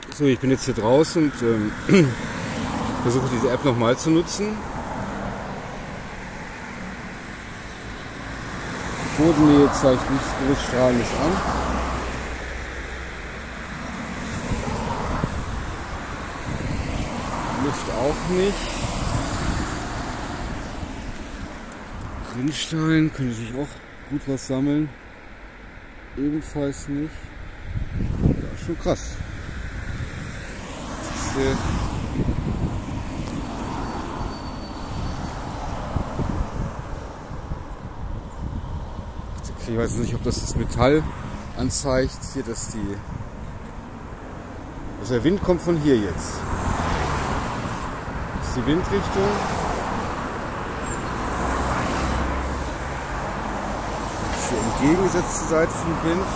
So, ich bin jetzt hier draußen und versuche diese App nochmal zu nutzen. Bodennähe zeigt nicht groß strahlendes an. Luft auch nicht. Rinnstein könnte sich auch gut was sammeln. Ebenfalls nicht. Ja, schon krass. Ich weiß nicht, ob das Metall anzeigt. Hier, dass der Wind kommt von hier jetzt. Das ist die Windrichtung. Das ist die entgegengesetzte Seite vom Wind.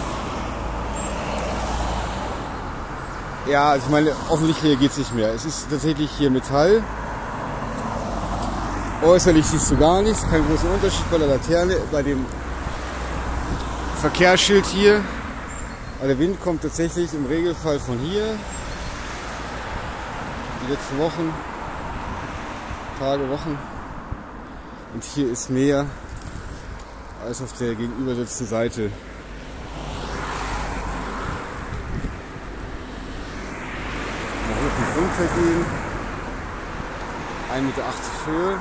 Ja, also ich meine, offensichtlich reagiert es nicht mehr. Es ist tatsächlich hier Metall. Äußerlich siehst du gar nichts, kein großer Unterschied bei der Laterne, bei dem Verkehrsschild hier. Aber der Wind kommt tatsächlich im Regelfall von hier. Die letzten Wochen, Tage, Wochen. Und hier ist mehr als auf der gegenüberliegenden Seite. Mal hoch und runter gehen. 1,80 Meter Höhe.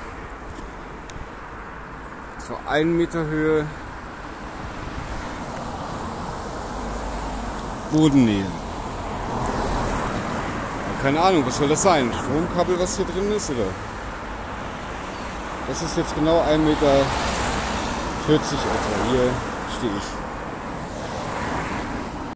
So 1 Meter Höhe. Bodennähe. Keine Ahnung, was soll das sein? Stromkabel, was hier drin ist, oder? Das ist jetzt genau 1,40 Meter etwa. Hier stehe ich.